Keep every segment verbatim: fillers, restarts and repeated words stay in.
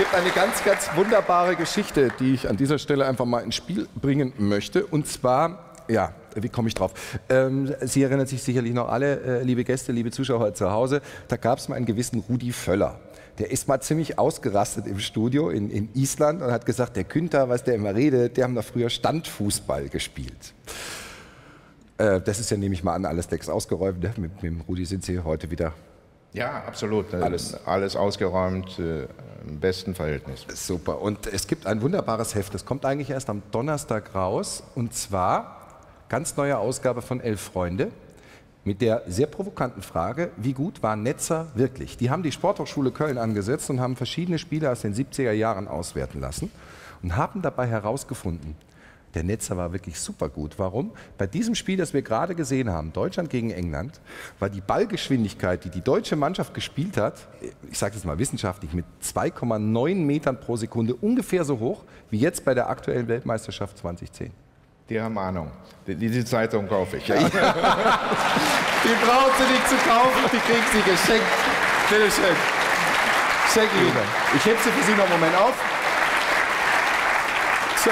gibt eine ganz, ganz wunderbare Geschichte, die ich an dieser Stelle einfach mal ins Spiel bringen möchte. Und zwar, ja, wie komme ich drauf? Ähm, Sie erinnern sich sicherlich noch alle, äh, liebe Gäste, liebe Zuschauer zu Hause, da gab es mal einen gewissen Rudi Völler. Der ist mal ziemlich ausgerastet im Studio in, in Island und hat gesagt, der Günther, was der immer redet, der haben da früher Standfußball gespielt. Äh, das ist ja, nehme ich mal an, alles Decks ausgeräumt. Ne? Mit, mit dem Rudi sind Sie heute wieder... Ja, absolut. Alles, alles ausgeräumt, äh, im besten Verhältnis. Super. Und es gibt ein wunderbares Heft, das kommt eigentlich erst am Donnerstag raus. Und zwar ganz neue Ausgabe von Elf Freunde mit der sehr provokanten Frage, wie gut war Netzer wirklich? Die haben die Sporthochschule Köln angesetzt und haben verschiedene Spiele aus den siebziger Jahren auswerten lassen und haben dabei herausgefunden, der Netzer war wirklich super gut. Warum? Bei diesem Spiel, das wir gerade gesehen haben, Deutschland gegen England, war die Ballgeschwindigkeit, die die deutsche Mannschaft gespielt hat, ich sage das mal wissenschaftlich, mit zwei Komma neun Metern pro Sekunde ungefähr so hoch wie jetzt bei der aktuellen Weltmeisterschaft zweitausendzehn. Die haben Ahnung. Die, diese Zeitung kaufe ich. Ja. Die brauchen Sie nicht zu kaufen, die kriegen Sie geschenkt. Bitte schön. Schenke Ihnen. Ich hebe sie für Sie noch einen Moment auf. So.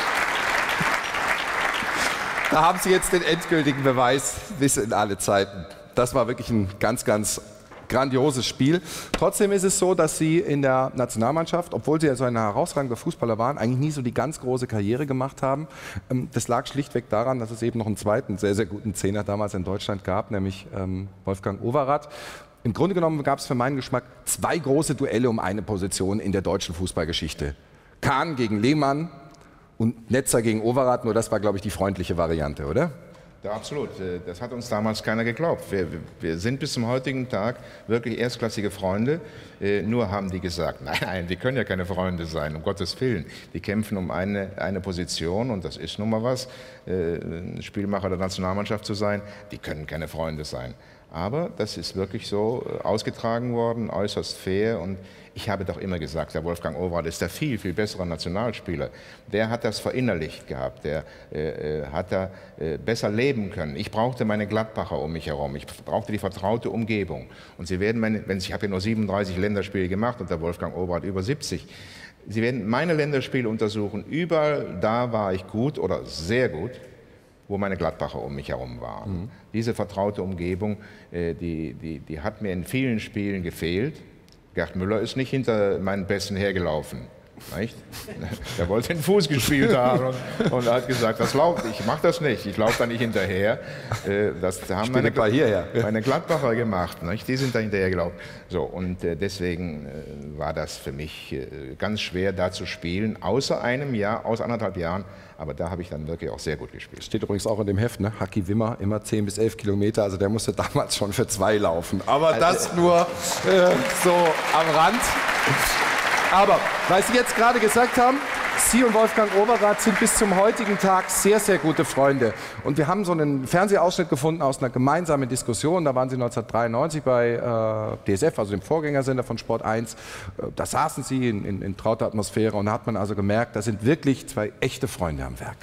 Da haben Sie jetzt den endgültigen Beweis, bis in alle Zeiten. Das war wirklich ein ganz, ganz grandioses Spiel. Trotzdem ist es so, dass Sie in der Nationalmannschaft, obwohl Sie ja so ein herausragender Fußballer waren, eigentlich nie so die ganz große Karriere gemacht haben. Das lag schlichtweg daran, dass es eben noch einen zweiten sehr, sehr guten Zehner damals in Deutschland gab, nämlich Wolfgang Overath. Im Grunde genommen gab es für meinen Geschmack zwei große Duelle um eine Position in der deutschen Fußballgeschichte. Kahn gegen Lehmann und Netzer gegen Overath, nur das war, glaube ich, die freundliche Variante, oder? Ja, absolut. Das hat uns damals keiner geglaubt. Wir, wir sind bis zum heutigen Tag wirklich erstklassige Freunde. Nur haben die gesagt, nein, nein, die können ja keine Freunde sein, um Gottes Willen. Die kämpfen um eine, eine Position und das ist nun mal was, ein Spielmacher der Nationalmannschaft zu sein. Die können keine Freunde sein. Aber das ist wirklich so ausgetragen worden, äußerst fair. Und ich habe doch immer gesagt, der Wolfgang Overath ist der viel, viel bessere Nationalspieler. Der hat das verinnerlicht gehabt, der äh, hat da äh, besser leben können. Ich brauchte meine Gladbacher um mich herum, ich brauchte die vertraute Umgebung. Und Sie werden, meine, wenn ich habe ja nur siebenunddreißig Länderspiele gemacht und der Wolfgang Overath über siebzig. Sie werden meine Länderspiele untersuchen, überall da war ich gut oder sehr gut, wo meine Gladbacher um mich herum waren. Mhm. Diese vertraute Umgebung, äh, die, die, die hat mir in vielen Spielen gefehlt. Gerd Müller ist nicht hinter meinen Besten hergelaufen. Nicht? Der wollte den Fuß gespielt haben und, und hat gesagt, das lauf, ich mache das nicht, ich laufe da nicht hinterher. Äh, das haben meine, meine Gladbacher gemacht, nicht? Die sind da hinterher gelaufen. So, und äh, deswegen äh, war das für mich äh, ganz schwer, da zu spielen, außer einem Jahr, aus anderthalb Jahren. Aber da habe ich dann wirklich auch sehr gut gespielt. Steht übrigens auch in dem Heft, ne? Haki Wimmer, immer zehn bis elf Kilometer, also der musste damals schon für zwei laufen. Aber also, das nur äh, so am Rand. Aber, weil Sie jetzt gerade gesagt haben, Sie und Wolfgang Overath sind bis zum heutigen Tag sehr, sehr gute Freunde. Und wir haben so einen Fernsehausschnitt gefunden aus einer gemeinsamen Diskussion. Da waren Sie neunzehnhundertdreiundneunzig bei äh, D S F, also dem Vorgängersender von Sport eins. Da saßen Sie in, in, in trauter Atmosphäre und da hat man also gemerkt, da sind wirklich zwei echte Freunde am Werk.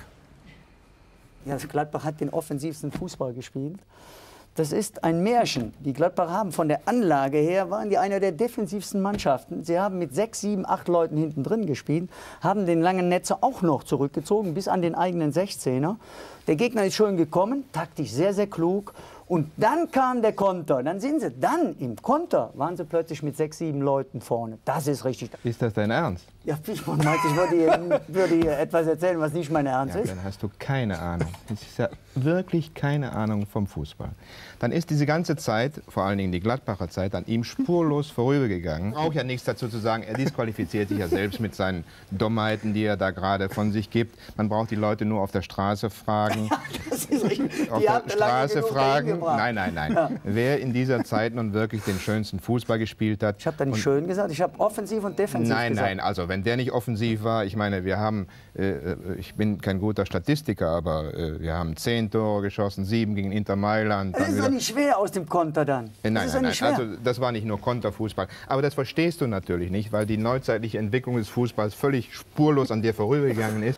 Ja, Gladbach hat den offensivsten Fußball gespielt. Das ist ein Märchen. Die Gladbacher haben von der Anlage her, waren die einer der defensivsten Mannschaften. Sie haben mit sechs, sieben, acht Leuten hinten drin gespielt, haben den langen Netzer auch noch zurückgezogen, bis an den eigenen sechzehner. Der Gegner ist schon gekommen, taktisch sehr, sehr klug. Und dann kam der Konter. Dann sind sie, dann im Konter waren sie plötzlich mit sechs, sieben Leuten vorne. Das ist richtig. Ist das dein Ernst? Ja, ich meinte, ich würde hier, würde hier etwas erzählen, was nicht mein Ernst ja, ist. Dann hast du keine Ahnung. Das ist ja wirklich keine Ahnung vom Fußball. Dann ist diese ganze Zeit, vor allen Dingen die Gladbacher Zeit, an ihm spurlos vorübergegangen. Auch ja nichts dazu zu sagen, er disqualifiziert sich ja selbst mit seinen Dummheiten, die er da gerade von sich gibt. Man braucht die Leute nur auf der Straße fragen. Ja, das ist richtig. Auf die der Straße fragen. Nein, nein, nein. Ja. Wer in dieser Zeit nun wirklich den schönsten Fußball gespielt hat. Ich habe da nicht schön gesagt, ich habe offensiv und defensiv nein, gesagt. Nein, nein, also wenn der nicht offensiv war, ich meine, wir haben, äh, ich bin kein guter Statistiker, aber äh, wir haben zehn Tore geschossen, sieben gegen Inter Mailand. Das ist doch nicht schwer aus dem Konter dann. Äh, nein, das ist nein, nicht nein. schwer. Also das war nicht nur Konterfußball. Aber das verstehst du natürlich nicht, weil die neuzeitliche Entwicklung des Fußballs völlig spurlos an dir vorübergegangen ist.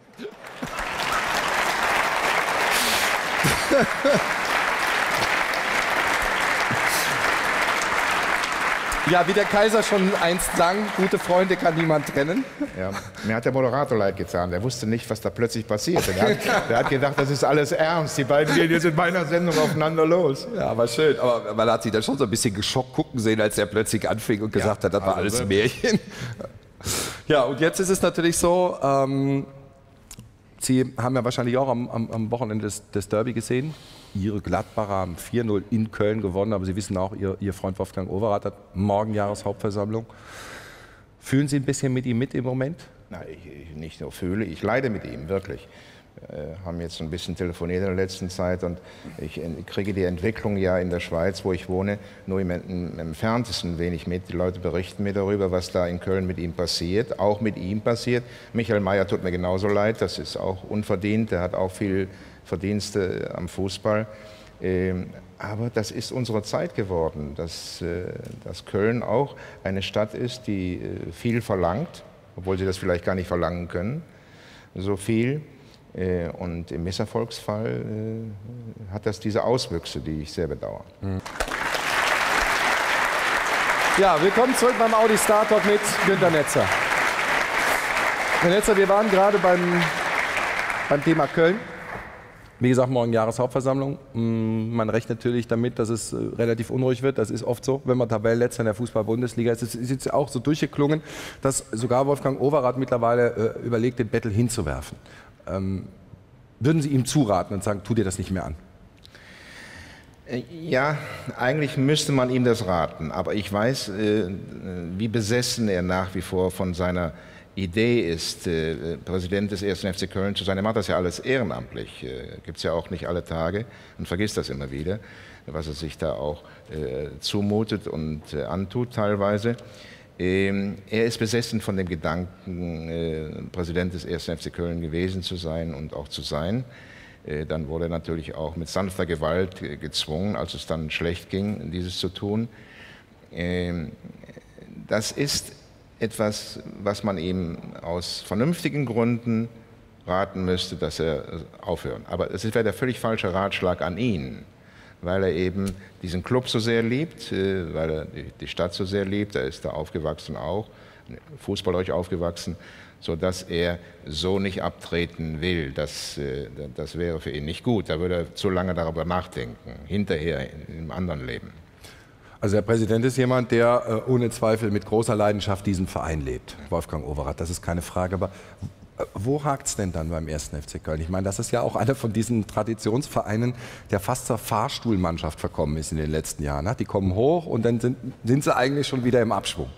Ja, wie der Kaiser schon einst sang, gute Freunde kann niemand trennen. Ja, mir hat der Moderator leid getan. Der wusste nicht, was da plötzlich passierte. Der hat, der hat gedacht, das ist alles ernst. Die beiden gehen jetzt in meiner Sendung aufeinander los. Ja, war schön. Aber man hat sich dann schon so ein bisschen geschockt gucken sehen, als er plötzlich anfing und gesagt ja, hat, das war alles ein Märchen. Ja, und jetzt ist es natürlich so, ähm, Sie haben ja wahrscheinlich auch am, am, am Wochenende des, des Derby gesehen. Ihre Gladbacher haben vier null in Köln gewonnen, aber Sie wissen auch, Ihr, Ihr Freund Wolfgang Overath hat morgen Jahreshauptversammlung. Fühlen Sie ein bisschen mit ihm mit im Moment? Nein, ich, ich nicht nur fühle, ich leide mit ihm, wirklich. Wir haben jetzt ein bisschen telefoniert in der letzten Zeit und ich kriege die Entwicklung ja in der Schweiz, wo ich wohne, nur im, im entferntesten wenig mit. Die Leute berichten mir darüber, was da in Köln mit ihm passiert, auch mit ihm passiert. Michael Mayer tut mir genauso leid, das ist auch unverdient, er hat auch viel Verdienste am Fußball. Aber das ist unsere Zeit geworden, dass, dass Köln auch eine Stadt ist, die viel verlangt, obwohl sie das vielleicht gar nicht verlangen können, so viel. Und im Misserfolgsfall hat das diese Auswüchse, die ich sehr bedauere. Ja, willkommen zurück beim Audi Star Talk mit Günter Netzer. Herr Netzer, wir waren gerade beim, beim Thema Köln. Wie gesagt, morgen Jahreshauptversammlung. Man rechnet natürlich damit, dass es relativ unruhig wird. Das ist oft so, wenn man Tabellenletzter in der Fußball-Bundesliga ist. Es ist jetzt auch so durchgeklungen, dass sogar Wolfgang Overath mittlerweile äh, überlegt, den Bettel hinzuwerfen. Ähm, würden Sie ihm zuraten und sagen, tu dir das nicht mehr an? Ja, eigentlich müsste man ihm das raten. Aber ich weiß, äh, wie besessen er nach wie vor von seiner Idee ist, äh, Präsident des ersten F C Köln zu sein. Er macht das ja alles ehrenamtlich. Äh, Gibt es ja auch nicht alle Tage und vergisst das immer wieder, was er sich da auch äh, zumutet und äh, antut teilweise. Ähm, er ist besessen von dem Gedanken, äh, Präsident des ersten F C Köln gewesen zu sein und auch zu sein. Äh, dann wurde er natürlich auch mit sanfter Gewalt äh, gezwungen, als es dann schlecht ging, dieses zu tun. Ähm, das ist etwas, was man ihm aus vernünftigen Gründen raten müsste, dass er aufhört. Aber es wäre der völlig falsche Ratschlag an ihn, weil er eben diesen Club so sehr liebt, weil er die Stadt so sehr liebt. Er ist da aufgewachsen auch, fußballerisch aufgewachsen, sodass er so nicht abtreten will. Das, das wäre für ihn nicht gut. Da würde er zu lange darüber nachdenken, hinterher im anderen Leben. Also der Präsident ist jemand, der äh, ohne Zweifel mit großer Leidenschaft diesen Verein lebt, Wolfgang Overath, das ist keine Frage. Aber äh, wo hakt es denn dann beim ersten F C Köln? Ich meine, das ist ja auch einer von diesen Traditionsvereinen, der fast zur Fahrstuhlmannschaft verkommen ist in den letzten Jahren. Ne? Die kommen hoch und dann sind, sind sie eigentlich schon wieder im Abschwung.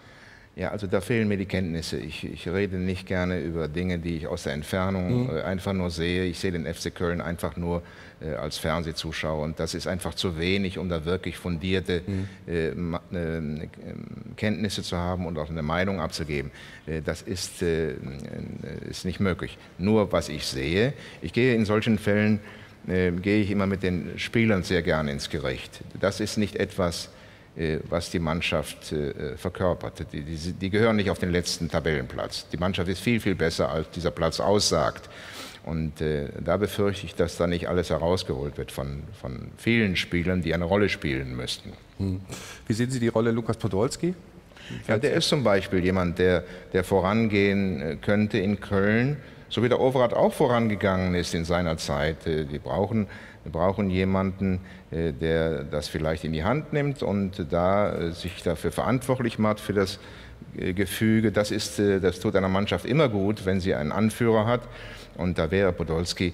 Ja, also da fehlen mir die Kenntnisse. Ich, ich rede nicht gerne über Dinge, die ich aus der Entfernung mhm. äh, einfach nur sehe. Ich sehe den F C Köln einfach nur äh, als Fernsehzuschauer und das ist einfach zu wenig, um da wirklich fundierte mhm. äh, äh, Kenntnisse zu haben und auch eine Meinung abzugeben. Äh, das ist, äh, ist nicht möglich. Nur was ich sehe, ich gehe in solchen Fällen, äh, gehe ich immer mit den Spielern sehr gerne ins Gericht. Das ist nicht etwas, was die Mannschaft äh, verkörpert. Die, die, die gehören nicht auf den letzten Tabellenplatz. Die Mannschaft ist viel, viel besser, als dieser Platz aussagt. Und äh, da befürchte ich, dass da nicht alles herausgeholt wird von, von vielen Spielern, die eine Rolle spielen müssten. Hm. Wie sehen Sie die Rolle Lukas Podolski? Ja, der ist zum Beispiel jemand, der, der vorangehen könnte in Köln, so wie der Overath auch vorangegangen ist in seiner Zeit. Die brauchen Wir brauchen jemanden, der das vielleicht in die Hand nimmt und da sich dafür verantwortlich macht für das Gefüge. Das, ist, das tut einer Mannschaft immer gut, wenn sie einen Anführer hat. Und da wäre Podolski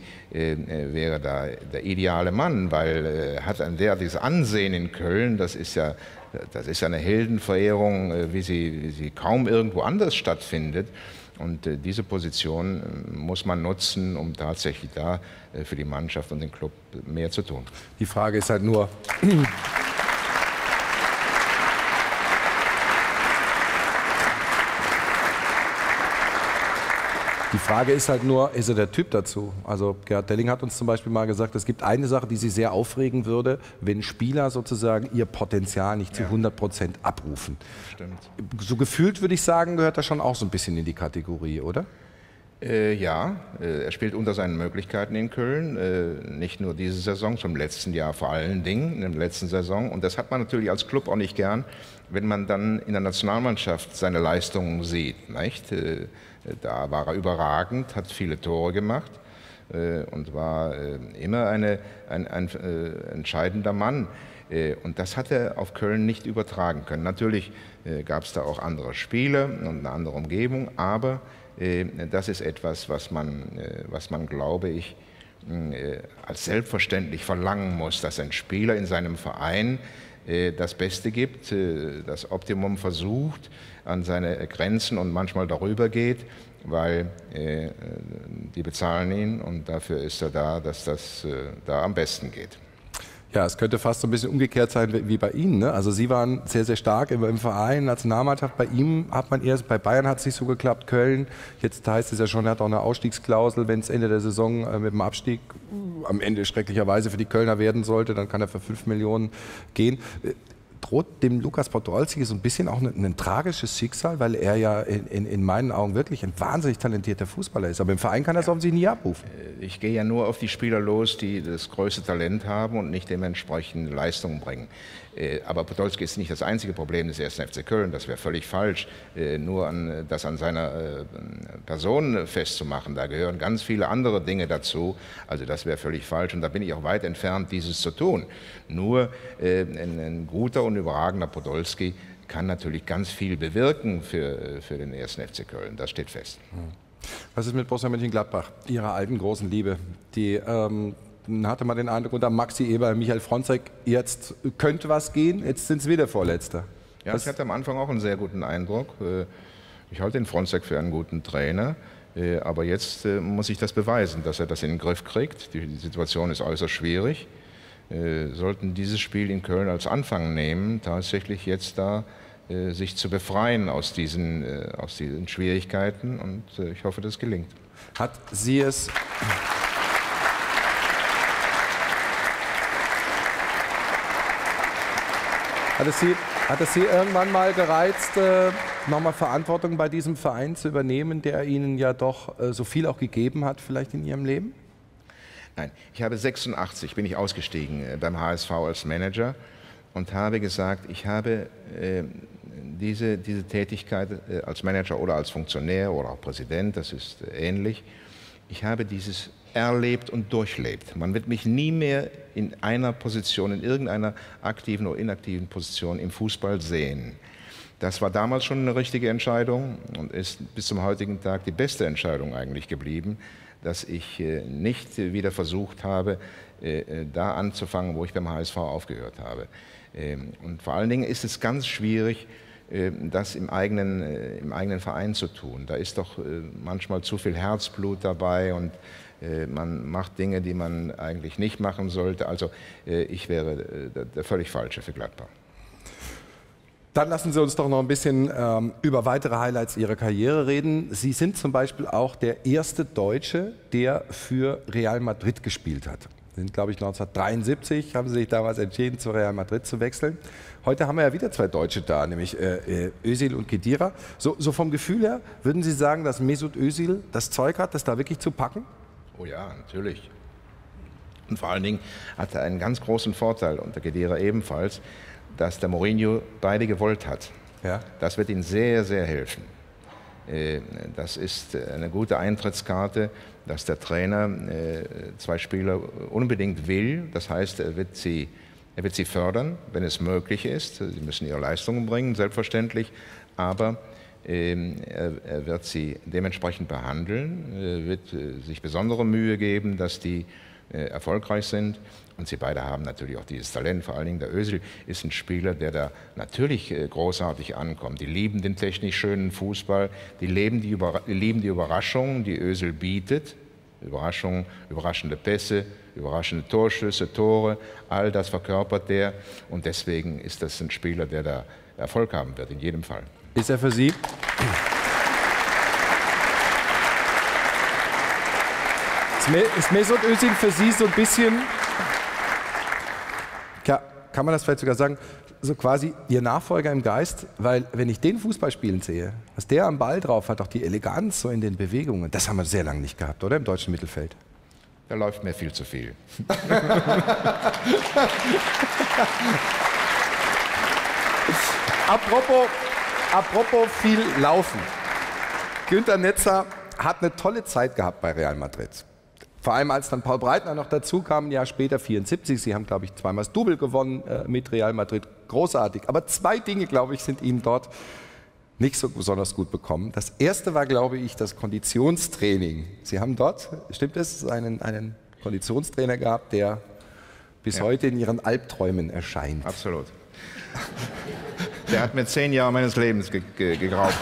wäre da der ideale Mann, weil er hat ein derartiges Ansehen in Köln. Das ist ja, das ist ja eine Heldenverehrung, wie sie, wie sie kaum irgendwo anders stattfindet. Und äh, diese Position äh, muss man nutzen, um tatsächlich da äh, für die Mannschaft und den Club mehr zu tun. Die Frage ist halt nur, Die Frage ist halt nur, ist er der Typ dazu? Also Gerhard Delling hat uns zum Beispiel mal gesagt, es gibt eine Sache, die sie sehr aufregen würde, wenn Spieler sozusagen ihr Potenzial nicht zu hundert Prozent abrufen. Stimmt. So gefühlt würde ich sagen, gehört er schon auch so ein bisschen in die Kategorie, oder? Äh, ja, äh, er spielt unter seinen Möglichkeiten in Köln, äh, nicht nur diese Saison, zum letzten Jahr vor allen Dingen, in der letzten Saison. Und das hat man natürlich als Club auch nicht gern, wenn man dann in der Nationalmannschaft seine Leistungen sieht. Nicht? Äh, da war er überragend, hat viele Tore gemacht äh, und war äh, immer eine, ein, ein äh, entscheidender Mann. Äh, und das hat er auf Köln nicht übertragen können. Natürlich äh, gab es da auch andere Spiele und eine andere Umgebung, aber das ist etwas, was man, was man, glaube ich, als selbstverständlich verlangen muss, dass ein Spieler in seinem Verein das Beste gibt, das Optimum versucht, an seine Grenzen und manchmal darüber geht, weil die bezahlen ihn und dafür ist er da, dass das da am besten geht. Ja, es könnte fast so ein bisschen umgekehrt sein wie bei Ihnen. Ne? Also Sie waren sehr, sehr stark im, im Verein, Nationalmannschaft. Bei ihm hat man erst, bei Bayern hat es nicht so geklappt, Köln. Jetzt heißt es ja schon, er hat auch eine Ausstiegsklausel. Wenn es Ende der Saison äh, mit dem Abstieg uh, am Ende schrecklicherweise für die Kölner werden sollte, dann kann er für fünf Millionen gehen. Äh, droht dem Lukas Podolski so ein bisschen auch ein, ein tragisches Schicksal, weil er ja in, in, in meinen Augen wirklich ein wahnsinnig talentierter Fußballer ist. Aber im Verein kann er es offensichtlich nie abrufen. Ich gehe ja nur auf die Spieler los, die das größte Talent haben und nicht dementsprechend Leistung bringen. Aber Podolski ist nicht das einzige Problem des ersten F C Köln, das wäre völlig falsch, nur an, das an seiner Person festzumachen. Da gehören ganz viele andere Dinge dazu, also das wäre völlig falsch und da bin ich auch weit entfernt, dieses zu tun. Nur ein, ein guter und überragender Podolski kann natürlich ganz viel bewirken für, für den ersten F C Köln, das steht fest. Was ist mit Borussia Mönchengladbach, Ihrer alten großen Liebe? Die ähm, hatte man den Eindruck, unter Maxi Eber, Michael Fronzek, jetzt könnte was gehen, jetzt sind es wieder Vorletzter. Ja, ich hatte am Anfang auch einen sehr guten Eindruck. Ich halte den Fronzek für einen guten Trainer, aber jetzt muss ich das beweisen, dass er das in den Griff kriegt. Die Situation ist äußerst schwierig. Sollten dieses Spiel in Köln als Anfang nehmen, tatsächlich jetzt da sich zu befreien aus diesen, aus diesen Schwierigkeiten und ich hoffe, das gelingt. Hat sie es... Hat es, Sie, hat es Sie irgendwann mal gereizt, äh, nochmal Verantwortung bei diesem Verein zu übernehmen, der Ihnen ja doch äh, so viel auch gegeben hat, vielleicht in Ihrem Leben? Nein, ich habe sechsundachtzig, bin ich ausgestiegen äh, beim H S V als Manager und habe gesagt, ich habe äh, diese, diese Tätigkeit äh, als Manager oder als Funktionär oder auch Präsident, das ist äh, ähnlich, ich habe dieses erlebt und durchlebt. Man wird mich nie mehr in einer Position, in irgendeiner aktiven oder inaktiven Position im Fußball sehen. Das war damals schon eine richtige Entscheidung und ist bis zum heutigen Tag die beste Entscheidung eigentlich geblieben, dass ich nicht wieder versucht habe, da anzufangen, wo ich beim H S V aufgehört habe. Und vor allen Dingen ist es ganz schwierig, das im eigenen, im eigenen Verein zu tun. Da ist doch manchmal zu viel Herzblut dabei und man macht Dinge, die man eigentlich nicht machen sollte. Also ich wäre der völlig Falsche für Gladbach. Dann lassen Sie uns doch noch ein bisschen ähm, über weitere Highlights Ihrer Karriere reden. Sie sind zum Beispiel auch der erste Deutsche, der für Real Madrid gespielt hat. Sie sind, glaube ich, neunzehnhundertdreiundsiebzig, haben Sie sich damals entschieden, zu Real Madrid zu wechseln. Heute haben wir ja wieder zwei Deutsche da, nämlich äh, Özil und Khedira. So, so vom Gefühl her, würden Sie sagen, dass Mesut Özil das Zeug hat, das da wirklich zu packen? Oh ja, natürlich. Und vor allen Dingen hat er einen ganz großen Vorteil, und der Khedira ebenfalls, dass der Mourinho beide gewollt hat. Ja. Das wird ihm sehr, sehr helfen. Das ist eine gute Eintrittskarte, dass der Trainer zwei Spieler unbedingt will. Das heißt, er wird sie, er wird sie fördern, wenn es möglich ist. Sie müssen ihre Leistungen bringen, selbstverständlich, aber er wird sie dementsprechend behandeln, wird sich besondere Mühe geben, dass die erfolgreich sind. Und sie beide haben natürlich auch dieses Talent. Vor allen Dingen der Özil ist ein Spieler, der da natürlich großartig ankommt. Die lieben den technisch schönen Fußball, die lieben die, Über die, lieben die Überraschungen, die Özil bietet. Überraschungen, überraschende Pässe, überraschende Torschüsse, Tore, all das verkörpert der. Und deswegen ist das ein Spieler, der da Erfolg haben wird, in jedem Fall. Ist er für Sie? Ist Mesut Özil für Sie so ein bisschen, ja, kann man das vielleicht sogar sagen, so quasi Ihr Nachfolger im Geist, weil wenn ich den Fußball spielen sehe, was der am Ball drauf hat, auch die Eleganz so in den Bewegungen, das haben wir sehr lange nicht gehabt, oder im deutschen Mittelfeld? Da läuft mir viel zu viel. apropos, apropos viel Laufen. Günter Netzer hat eine tolle Zeit gehabt bei Real Madrid. Vor allem als dann Paul Breitner noch dazu kam, ein Jahr später, vierundsiebzig. Sie haben, glaube ich, zweimal das Double gewonnen äh, mit Real Madrid. Großartig. Aber zwei Dinge, glaube ich, sind Ihnen dort nicht so besonders gut bekommen. Das erste war, glaube ich, das Konditionstraining. Sie haben dort, stimmt es, einen, einen Konditionstrainer gehabt, der bis ja. heute in Ihren Albträumen erscheint. Absolut. Der hat mir zehn Jahre meines Lebens ge ge geraubt.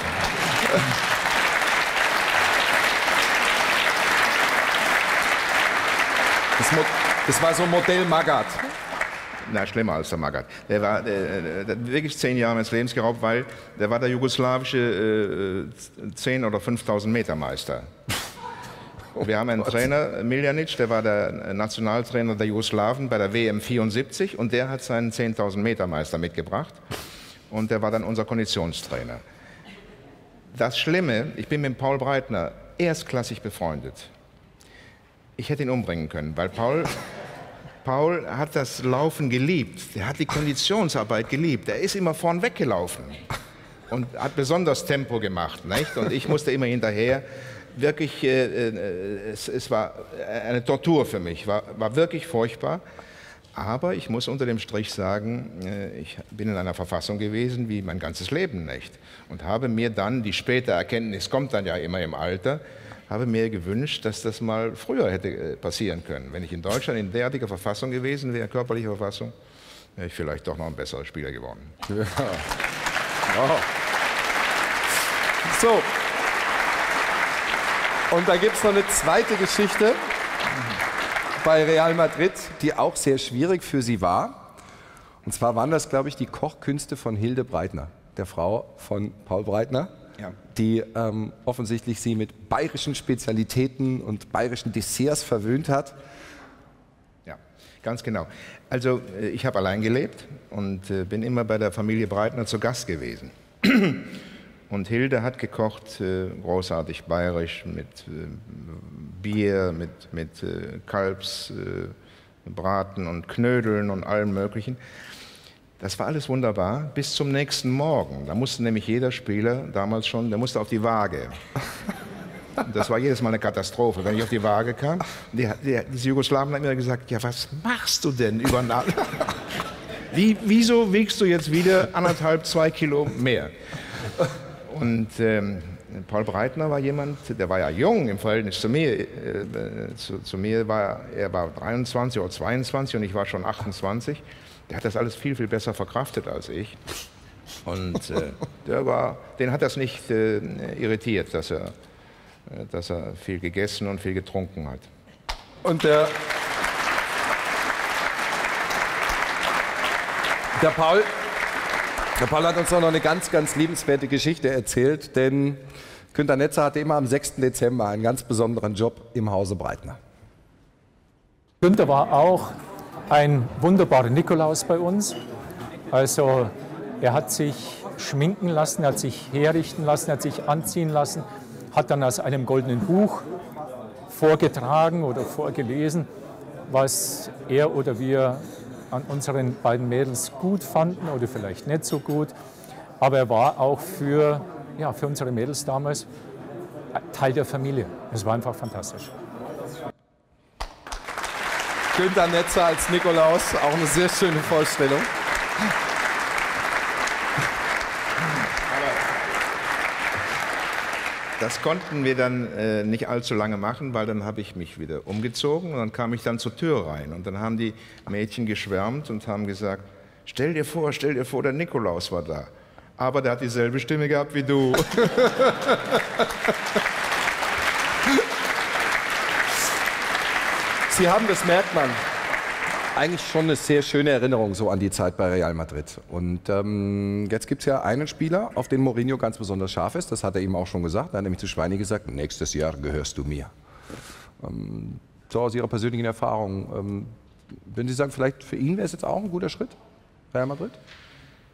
Das, Mo das war so ein Modell Magath. Na, schlimmer als der Magath. Der war der, der, wirklich zehn Jahre meines Lebens geraubt, weil der war der jugoslawische äh, zehn oder fünftausend Meter Meister. Wir haben einen Trainer, Miljanic, der war der Nationaltrainer der Jugoslawen bei der W M vierundsiebzig und der hat seinen zehntausend Meter Meister mitgebracht und der war dann unser Konditionstrainer. Das Schlimme, ich bin mit Paul Breitner erstklassig befreundet. Ich hätte ihn umbringen können, weil Paul, Paul hat das Laufen geliebt. Der hat die Konditionsarbeit geliebt. Er ist immer vorn weggelaufen und hat besonders Tempo gemacht, nicht? Und ich musste immer hinterher. Wirklich, äh, äh, es, es war eine Tortur für mich, war, war wirklich furchtbar. Aber ich muss unter dem Strich sagen, äh, ich bin in einer Verfassung gewesen wie mein ganzes Leben nicht. Und habe mir dann, die späte Erkenntnis kommt dann ja immer im Alter, habe mir gewünscht, dass das mal früher hätte passieren können. Wenn ich in Deutschland in derartiger Verfassung gewesen wäre, körperlicher Verfassung, wäre ich vielleicht doch noch ein besserer Spieler geworden. Ja. Wow. So. Und da gibt es noch eine zweite Geschichte bei Real Madrid, die auch sehr schwierig für Sie war. Und zwar waren das, glaube ich, die Kochkünste von Hilde Breitner, der Frau von Paul Breitner, ja. die ähm, offensichtlich Sie mit bayerischen Spezialitäten und bayerischen Desserts verwöhnt hat. Ja, ganz genau. Also ich habe allein gelebt und äh, bin immer bei der Familie Breitner zu Gast gewesen. Und Hilde hat gekocht, äh, großartig bayerisch, mit äh, Bier, mit, mit äh, Kalbsbraten äh, und Knödeln und allem Möglichen. Das war alles wunderbar, bis zum nächsten Morgen. Da musste nämlich jeder Spieler, damals schon, der musste auf die Waage. Und das war jedes Mal eine Katastrophe, wenn ich auf die Waage kam. Die, die, diese Jugoslawen haben mir gesagt, ja, was machst du denn über Nacht? Wie, wieso wiegst du jetzt wieder anderthalb, zwei Kilo mehr? Und ähm, Paul Breitner war jemand, der war ja jung im Verhältnis zu mir. Äh, zu, zu mir war er war dreiundzwanzig oder zweiundzwanzig und ich war schon achtundzwanzig. Der hat das alles viel, viel besser verkraftet als ich. Und äh, der war, den hat das nicht äh, irritiert, dass er, äh, dass er viel gegessen und viel getrunken hat. Und der, der Paul... Der Paul hat uns noch eine ganz, ganz liebenswerte Geschichte erzählt, denn Günter Netzer hatte immer am sechsten Dezember einen ganz besonderen Job im Hause Breitner. Günter war auch ein wunderbarer Nikolaus bei uns. Also er hat sich schminken lassen, er hat sich herrichten lassen, er hat sich anziehen lassen, hat dann aus einem goldenen Buch vorgetragen oder vorgelesen, was er oder wir an unseren beiden Mädels gut fanden oder vielleicht nicht so gut. Aber er war auch für, ja, für unsere Mädels damals Teil der Familie. Es war einfach fantastisch. Günter Netzer als Nikolaus, auch eine sehr schöne Vorstellung. Das konnten wir dann äh, nicht allzu lange machen, weil dann habe ich mich wieder umgezogen und dann kam ich dann zur Tür rein. Und dann haben die Mädchen geschwärmt und haben gesagt, stell dir vor, stell dir vor, der Nikolaus war da. Aber der hat dieselbe Stimme gehabt wie du. Sie haben, das merkt man, eigentlich schon eine sehr schöne Erinnerung so an die Zeit bei Real Madrid. Und ähm, jetzt gibt es ja einen Spieler, auf den Mourinho ganz besonders scharf ist. Das hat er ihm auch schon gesagt. Er hat nämlich zu Schweini gesagt, nächstes Jahr gehörst du mir. Ähm, so aus Ihrer persönlichen Erfahrung, ähm, würden Sie sagen, vielleicht für ihn wäre es jetzt auch ein guter Schritt, Real Madrid?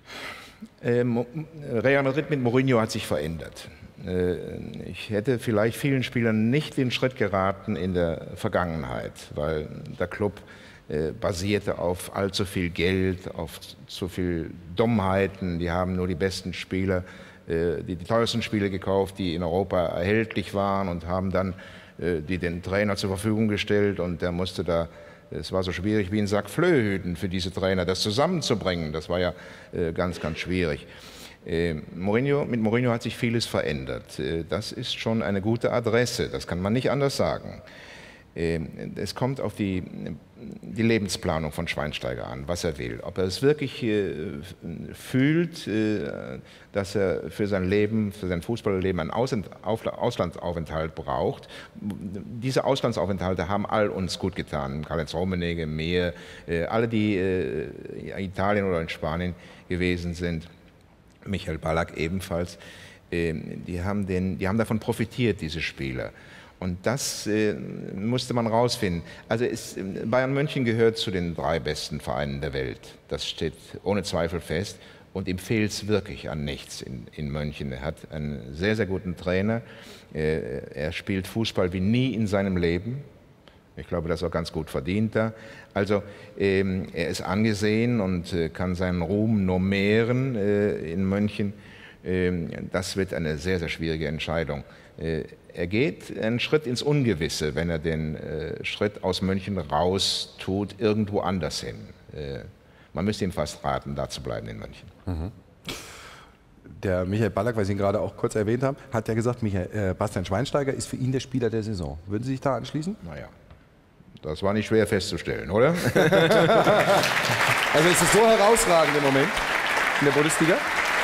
Ähm, Real Madrid mit Mourinho hat sich verändert. Ich hätte vielleicht vielen Spielern nicht den Schritt geraten in der Vergangenheit, weil der Club äh, basierte auf allzu viel Geld, auf zu viel Dummheiten. Die haben nur die besten Spieler, äh, die, die teuersten Spieler gekauft, die in Europa erhältlich waren und haben dann äh, die den Trainer zur Verfügung gestellt und der musste da, es war so schwierig wie ein Sack Flöhüten für diese Trainer, das zusammenzubringen. Das war ja äh, ganz, ganz schwierig. Äh, Mourinho, mit Mourinho hat sich vieles verändert. Äh, das ist schon eine gute Adresse, das kann man nicht anders sagen. Äh, es kommt auf die, die Lebensplanung von Schweinsteiger an, was er will. Ob er es wirklich äh, fühlt, äh, dass er für sein Leben, für sein Fußballerleben einen Ausland, Auslandsaufenthalt braucht. Diese Auslandsaufenthalte haben all uns gut getan. Karl-Heinz Rummenigge, mir, äh, alle, die äh, in Italien oder in Spanien gewesen sind. Michael Ballack ebenfalls, äh, die, haben den, die haben davon profitiert, diese Spieler. Und das äh, musste man rausfinden. Also ist, Bayern München gehört zu den drei besten Vereinen der Welt. Das steht ohne Zweifel fest. Und ihm fehlt es wirklich an nichts in, in München. Er hat einen sehr, sehr guten Trainer. Äh, er spielt Fußball wie nie in seinem Leben. Ich glaube, das ist auch ganz gut verdient da. Also ähm, er ist angesehen und äh, kann seinen Ruhm nur mehren äh, in München. Ähm, das wird eine sehr, sehr schwierige Entscheidung. Äh, er geht einen Schritt ins Ungewisse, wenn er den äh, Schritt aus München raus tut, irgendwo anders hin. Äh, man müsste ihm fast raten, da zu bleiben in München. Mhm. Der Michael Ballack, weil Sie ihn gerade auch kurz erwähnt haben, hat ja gesagt, Michael, äh, Bastian Schweinsteiger ist für ihn der Spieler der Saison. Würden Sie sich da anschließen? Naja. Das war nicht schwer festzustellen, oder? Also ist es so herausragend im Moment in der Bundesliga?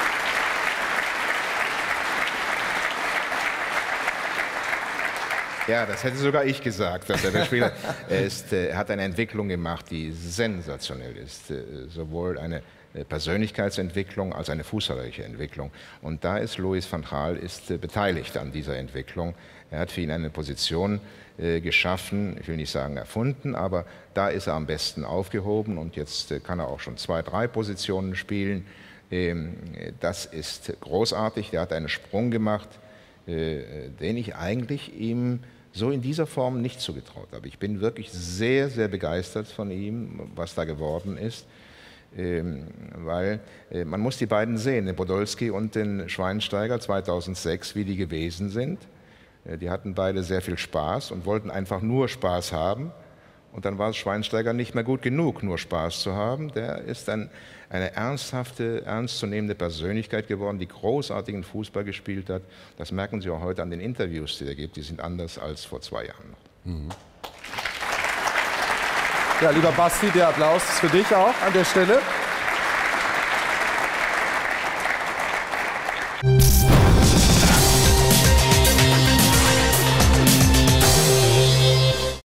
Ja, das hätte sogar ich gesagt, dass er der Spieler er ist. Er hat eine Entwicklung gemacht, die sensationell ist. Sowohl eine Persönlichkeitsentwicklung als eine fußballerische Entwicklung. Und da ist Louis van Gaal ist beteiligt an dieser Entwicklung. Er hat für ihn eine Position geschaffen, ich will nicht sagen erfunden, aber da ist er am besten aufgehoben und jetzt kann er auch schon zwei, drei Positionen spielen. Das ist großartig, der hat einen Sprung gemacht, den ich eigentlich ihm so in dieser Form nicht zugetraut habe. Ich bin wirklich sehr, sehr begeistert von ihm, was da geworden ist, weil man muss die beiden sehen, den Podolski und den Schweinsteiger zweitausendsechs, wie die gewesen sind. Die hatten beide sehr viel Spaß und wollten einfach nur Spaß haben. Und dann war es Schweinsteiger nicht mehr gut genug, nur Spaß zu haben. Der ist dann eine ernsthafte, ernstzunehmende Persönlichkeit geworden, die großartigen Fußball gespielt hat. Das merken Sie auch heute an den Interviews, die er gibt. Die sind anders als vor zwei Jahren noch. Mhm. Ja, lieber Basti, der Applaus ist für dich auch an der Stelle.